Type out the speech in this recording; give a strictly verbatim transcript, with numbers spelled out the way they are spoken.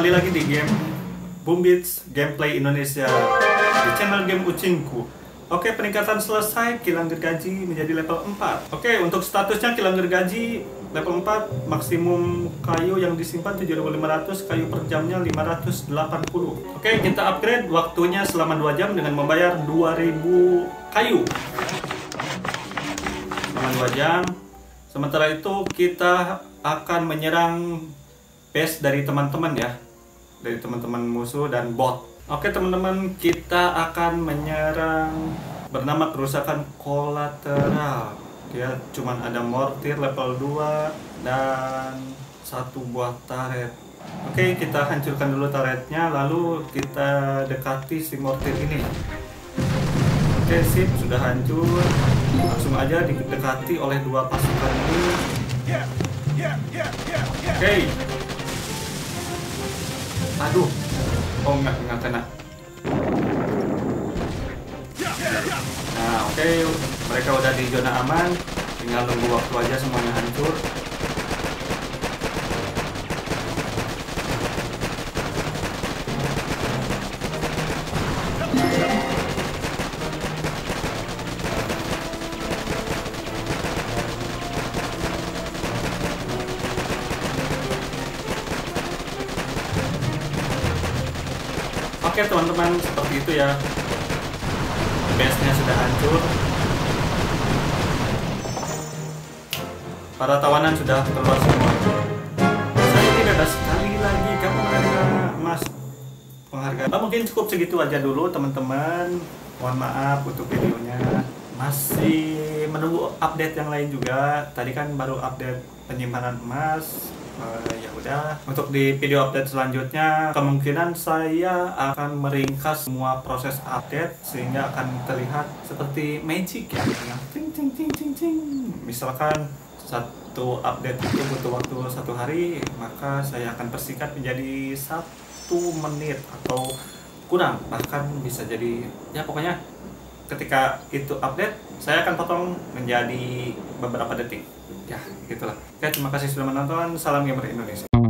kembali lagi di game Boombeats Gameplay Indonesia di channel game Ucingku. Oke, peningkatan selesai, kilang gergaji menjadi level empat. Oke, untuk statusnya kilang gergaji level empat, maksimum kayu yang disimpan tujuh ribu lima ratus, kayu per jamnya lima ratus delapan puluh. Oke, kita upgrade waktunya selama dua jam dengan membayar dua ribu kayu. Selama dua jam. Sementara itu kita akan menyerang base dari teman-teman ya, dari teman-teman musuh dan bot. Oke teman-teman, kita akan menyerang bernama kerusakan kolateral. Dia cuman ada mortir level dua dan satu buah turret. Oke, kita hancurkan dulu turretnya, lalu kita dekati si mortir ini. Oke, sip, sudah hancur. Langsung aja didekati oleh dua pasukan ini. Oke. Aduh. Oh, enggak, enggak kena. Nah, oke. Okay. Mereka udah di zona aman. Tinggal nunggu waktu aja semuanya hancur. Oke teman-teman, seperti itu ya. Base-nya sudah hancur. Para tawanan sudah keluar semua. Saya tidak ada sekali lagi kamu menerima emas penghargaan. Nah, mungkin cukup segitu aja dulu teman-teman. Mohon maaf untuk videonya. Masih menunggu update yang lain juga. Tadi kan baru update penyimpanan emas. Uh, ya udah, untuk di video update selanjutnya kemungkinan saya akan meringkas semua proses update sehingga akan terlihat seperti magic ya, cing cing cing cing cing. Misalkan satu update itu butuh waktu satu hari, maka saya akan persingkat menjadi satu menit atau kurang, bahkan bisa jadi ya pokoknya ketika itu update saya akan potong menjadi beberapa detik. Ya, gitulah. Oke, terima kasih sudah menonton. Salam gamer Indonesia.